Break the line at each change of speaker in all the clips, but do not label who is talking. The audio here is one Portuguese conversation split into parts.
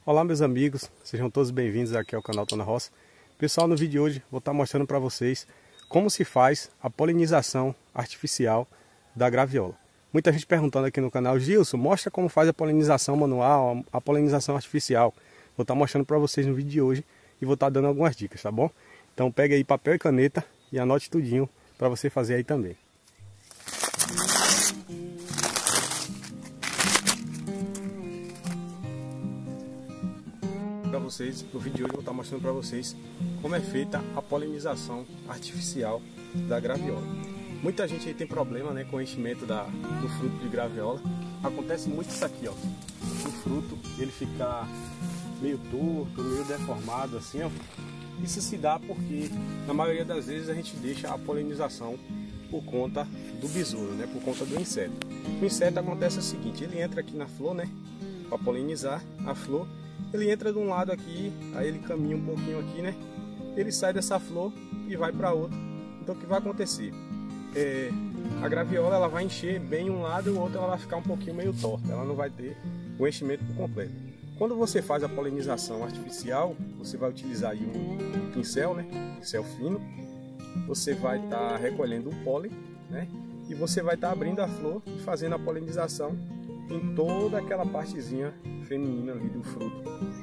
Olá meus amigos, sejam todos bem-vindos aqui ao canal Tô na Roça. Pessoal, no vídeo de hoje vou estar mostrando para vocês como se faz a polinização artificial da graviola. Muita gente perguntando aqui no canal: Gilson, mostra como faz a polinização manual, a polinização artificial. Vou estar mostrando para vocês no vídeo de hoje e vou estar dando algumas dicas, tá bom? Então pega aí papel e caneta e anote tudinho para você fazer aí também. Para vocês, no vídeo de hoje eu vou estar mostrando para vocês como é feita a polinização artificial da graviola. Muita gente aí tem problema, né, com o enchimento do fruto de graviola. Acontece muito isso aqui, ó. O fruto ele fica meio torto, meio deformado assim, ó. Isso se dá porque na maioria das vezes a gente deixa a polinização por conta do besouro, né, por conta do inseto. O inseto acontece o seguinte: ele entra aqui na flor, né, para polinizar a flor. Ele entra de um lado aqui, aí ele caminha um pouquinho aqui, né? Ele sai dessa flor e vai para outra. Então o que vai acontecer? A graviola ela vai encher bem um lado e o outro ela vai ficar um pouquinho meio torta. Ela não vai ter o enchimento por completo. Quando você faz a polinização artificial, você vai utilizar aí um pincel, né? Pincel fino. Você vai estar recolhendo o pólen, né? E você vai estar abrindo a flor e fazendo a polinização em toda aquela partezinha feminina ali do fruto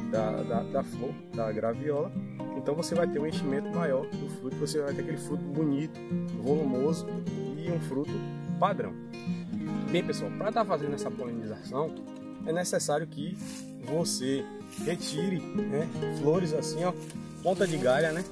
da flor, da graviola. Então você vai ter um enchimento maior do fruto, você vai ter aquele fruto bonito, volumoso e um fruto padrão. Bem pessoal, para estar fazendo essa polinização é necessário que você retire, né, flores assim, ó, ponta de galha, né?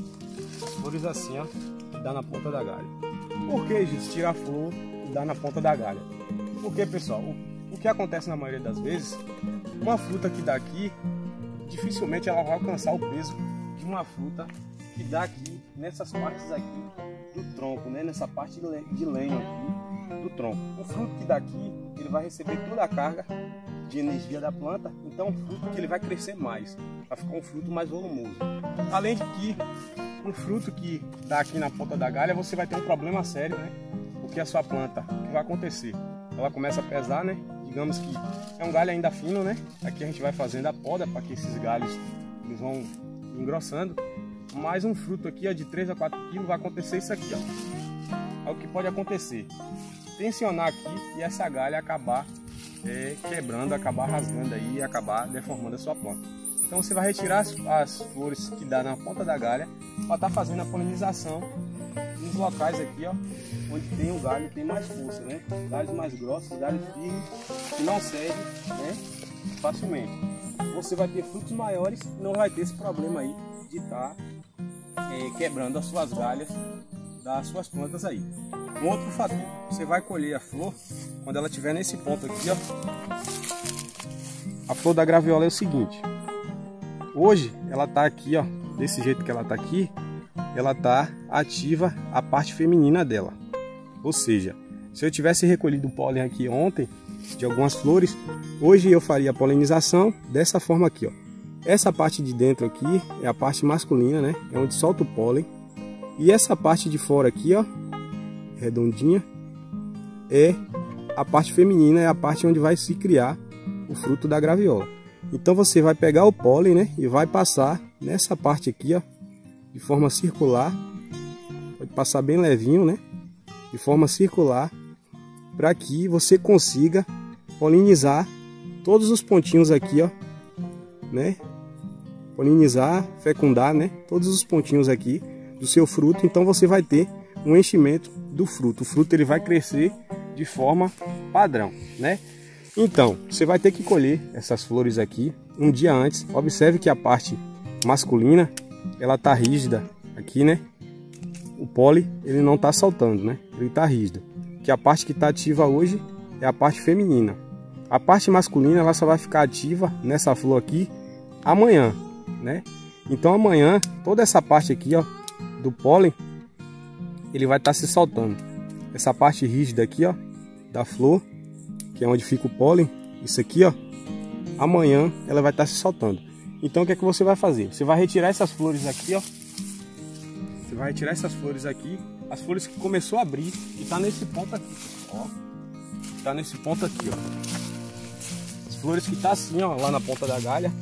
Flores assim, ó, que dá na ponta da galha. Por que, gente, tirar a flor e dar na ponta da galha? Porque, pessoal, o que acontece na maioria das vezes, uma fruta que dá aqui, dificilmente ela vai alcançar o peso de uma fruta que dá aqui, nessas partes aqui do tronco, né? Nessa parte de lenho aqui do tronco. O fruto que dá aqui, ele vai receber toda a carga de energia da planta, então um fruto que ele vai crescer mais, vai ficar um fruto mais volumoso. Além de que, um fruto que dá aqui na ponta da galha, você vai ter um problema sério, né? Porque a sua planta, o que vai acontecer? Ela começa a pesar, né? Digamos que é um galho ainda fino, né? Aqui a gente vai fazendo a poda para que esses galhos eles vão engrossando. Mas um fruto aqui, ó, de 3 a 4 kg vai acontecer isso aqui, ó. É o que pode acontecer: tensionar aqui e essa galha acabar quebrando, acabar rasgando aí e acabar deformando a sua planta. Então você vai retirar as flores que dá na ponta da galha para estar fazendo a polinização nos locais aqui, ó, onde tem o galho tem mais força, né? Galhos mais grossos, galhos firmes, que não cede, né, facilmente. Você vai ter frutos maiores e não vai ter esse problema aí de estar quebrando as suas galhas das suas plantas aí. Um outro fator: você vai colher a flor quando ela estiver nesse ponto aqui, ó. A flor da graviola é o seguinte: hoje ela tá aqui, ó, desse jeito que ela tá aqui, ela tá ativa a parte feminina dela. Ou seja, se eu tivesse recolhido o pólen aqui ontem de algumas flores, hoje eu faria a polinização dessa forma aqui, ó. Essa parte de dentro aqui é a parte masculina, né? É onde solta o pólen. E essa parte de fora aqui, ó, redondinha, é a parte feminina, é a parte onde vai se criar o fruto da graviola. Então você vai pegar o pólen, né, e vai passar nessa parte aqui, ó, de forma circular. Pode passar bem levinho, né, de forma circular, para que você consiga polinizar todos os pontinhos aqui, ó, né, polinizar, fecundar, né, todos os pontinhos aqui do seu fruto. Então você vai ter um enchimento do fruto. O fruto ele vai crescer de forma padrão, né? Então você vai ter que colher essas flores aqui um dia antes. Observe que a parte masculina ela tá rígida aqui, né? O pólen ele não tá soltando, né? Ele tá rígido. Que a parte que tá ativa hoje é a parte feminina. A parte masculina ela só vai ficar ativa nessa flor aqui amanhã, né? Então amanhã toda essa parte aqui, ó, do pólen ele vai estar se soltando. Essa parte rígida aqui, ó, da flor, que é onde fica o pólen, isso aqui, ó, amanhã ela vai estar se soltando. Então o que é que você vai fazer? Você vai retirar essas flores aqui, ó. Você vai retirar essas flores aqui, as flores que começou a abrir e tá nesse ponto aqui, ó. Tá nesse ponto aqui, ó. As flores que tá assim, ó, lá na ponta da galha,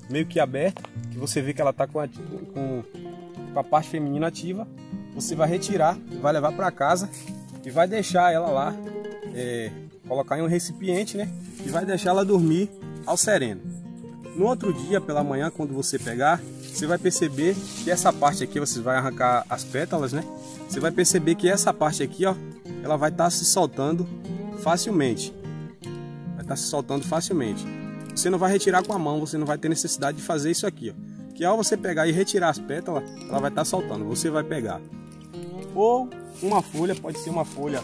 meio que aberta, que você vê que ela está com a parte feminina ativa, você vai retirar, vai levar para casa e vai deixar ela lá, colocar em um recipiente, né? E vai deixar ela dormir ao sereno. No outro dia, pela manhã, quando você pegar, você vai perceber que essa parte aqui, você vai arrancar as pétalas, né? Você vai perceber que essa parte aqui, ó, ela vai estar se soltando facilmente. Vai estar se soltando facilmente. Você não vai retirar com a mão, você não vai ter necessidade de fazer isso aqui, ó. Que ao você pegar e retirar as pétalas, ela vai estar soltando. Você vai pegar ou uma folha, pode ser uma folha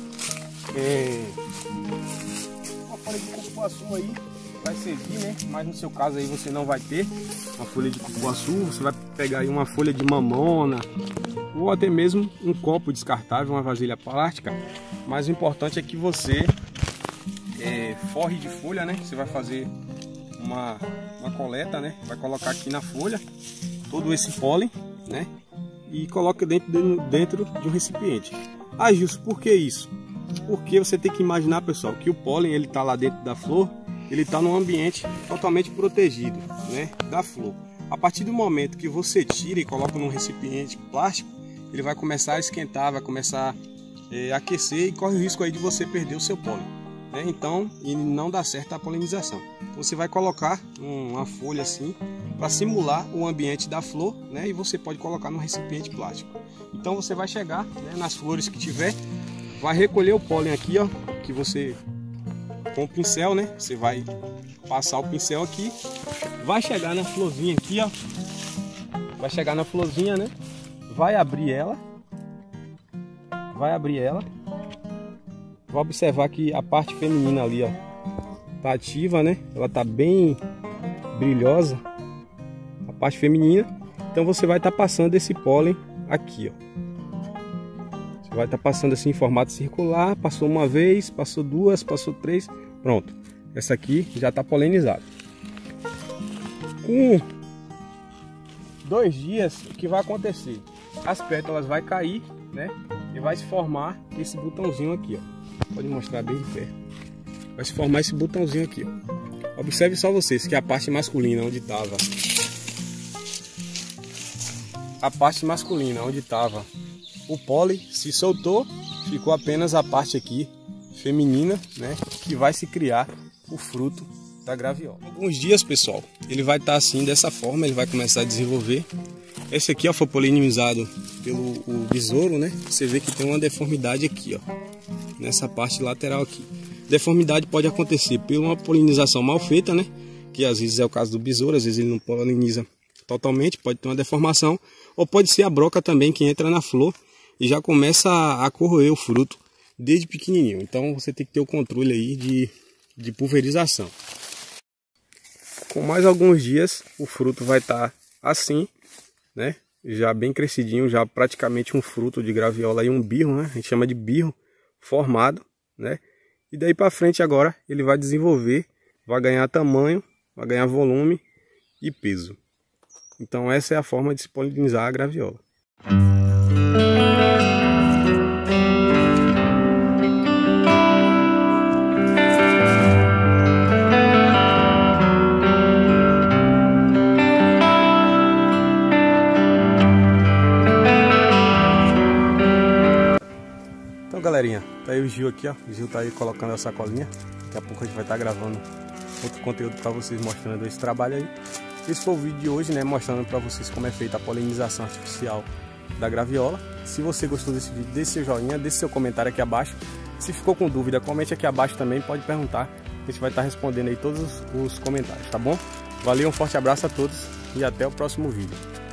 de cupuaçu aí, vai servir, né? Mas no seu caso aí você não vai ter uma folha de cupuaçu, você vai pegar aí uma folha de mamona ou até mesmo um copo descartável, uma vasilha plástica. Mas o importante é que você forre de folha, né? Você vai fazer uma coleta, né? Vai colocar aqui na folha todo esse pólen, né? E coloca dentro de um recipiente. Ah, Gilson, por que isso? Porque você tem que imaginar, pessoal, que o pólen, ele tá lá dentro da flor, ele tá num ambiente totalmente protegido, né, da flor. A partir do momento que você tira e coloca num recipiente plástico, ele vai começar a esquentar, vai começar a aquecer e corre o risco aí de você perder o seu pólen, né? Então, e não dá certo a polinização. Então, você vai colocar uma folha assim para simular o ambiente da flor, né? E você pode colocar num recipiente plástico. Então você vai chegar, né, nas flores que tiver, vai recolher o pólen aqui, ó, que você com o pincel, né? Você vai passar o pincel aqui, vai chegar na florzinha aqui, ó. Vai chegar na florzinha, né? Vai abrir ela. Vai observar que a parte feminina ali, ó, tá ativa, né? Ela tá bem brilhosa, a parte feminina. Então você vai estar passando esse pólen aqui, ó. Você vai estar passando assim em formato circular. Passou uma vez, passou duas, passou três, pronto. Essa aqui já está polinizada. Com 2 dias, o que vai acontecer? As pétalas vai cair, né? E vai se formar esse botãozinho aqui, ó. Pode mostrar bem de perto. Vai se formar esse botãozinho aqui, ó. Observe só vocês que a parte masculina onde estava o pólen se soltou, ficou apenas a parte aqui feminina, né, que vai se criar o fruto da graviola. Alguns dias, pessoal, ele vai estar assim, dessa forma, ele vai começar a desenvolver. Esse aqui, ó, foi polinizado pelo besouro, né? Você vê que tem uma deformidade aqui, ó, nessa parte lateral aqui. Deformidade pode acontecer por uma polinização mal feita, né? Que às vezes é o caso do besouro, às vezes ele não poliniza totalmente, pode ter uma deformação, ou pode ser a broca também que entra na flor e já começa a corroer o fruto desde pequenininho. Então você tem que ter o controle aí de pulverização. Com mais alguns dias o fruto vai estar assim, né? Já bem crescidinho, já praticamente um fruto de graviola e um birro, né? A gente chama de birro formado, né? E daí para frente agora ele vai desenvolver, vai ganhar tamanho, vai ganhar volume e peso. Então essa é a forma de se polinizar a graviola. Então, galerinha, tá aí o Gil aqui, ó. O Gil tá aí colocando a sacolinha. Daqui a pouco a gente vai estar gravando outro conteúdo para vocês, mostrando esse trabalho aí. Esse foi o vídeo de hoje, né, mostrando para vocês como é feita a polinização artificial da graviola. Se você gostou desse vídeo, deixe seu joinha, deixe seu comentário aqui abaixo. Se ficou com dúvida, comente aqui abaixo também, pode perguntar. A gente vai estar respondendo aí todos os comentários, tá bom? Valeu, um forte abraço a todos e até o próximo vídeo.